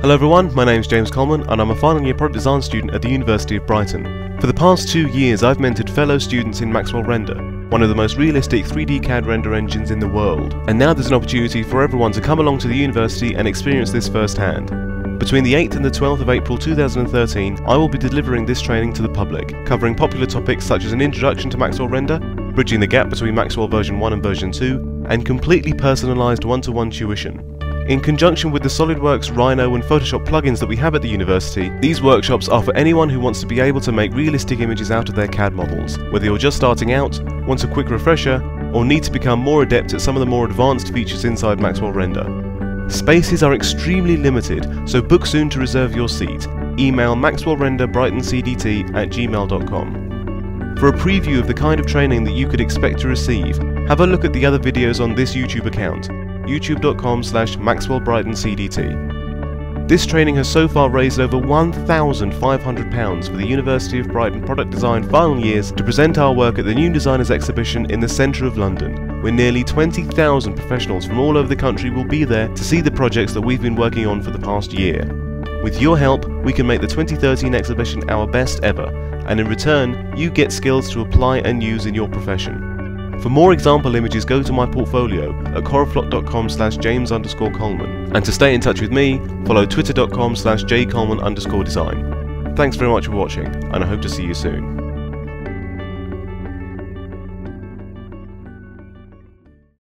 Hello everyone, my name is James Coleman and I'm a final year product design student at the University of Brighton. For the past 2 years I've mentored fellow students in Maxwell Render, one of the most realistic 3D CAD render engines in the world. And now there's an opportunity for everyone to come along to the university and experience this firsthand. Between the 8th and the 12th of April 2013, I will be delivering this training to the public, covering popular topics such as an introduction to Maxwell Render, bridging the gap between Maxwell version 1 and version 2, and completely personalised one-to-one tuition. In conjunction with the SolidWorks, Rhino and Photoshop plugins that we have at the university, these workshops are for anyone who wants to be able to make realistic images out of their CAD models, whether you're just starting out, want a quick refresher, or need to become more adept at some of the more advanced features inside Maxwell Render. Spaces are extremely limited, so book soon to reserve your seat. Email maxwellrenderbrightоncdt@gmail.com. For a preview of the kind of training that you could expect to receive, have a look at the other videos on this YouTube account, youtube.com/maxwellbrightоncdt. This training has so far raised over £1,500 for the University of Brighton Product Design final years to present our work at the New Designers Exhibition in the centre of London, where nearly 20,000 professionals from all over the country will be there to see the projects that we've been working on for the past year. With your help, we can make the 2013 exhibition our best ever, and in return, you get skills to apply and use in your profession. For more example images, go to my portfolio at coraflot.com/James_Coleman. And to stay in touch with me, follow twitter.com/jcoleman_design. Thanks very much for watching, and I hope to see you soon.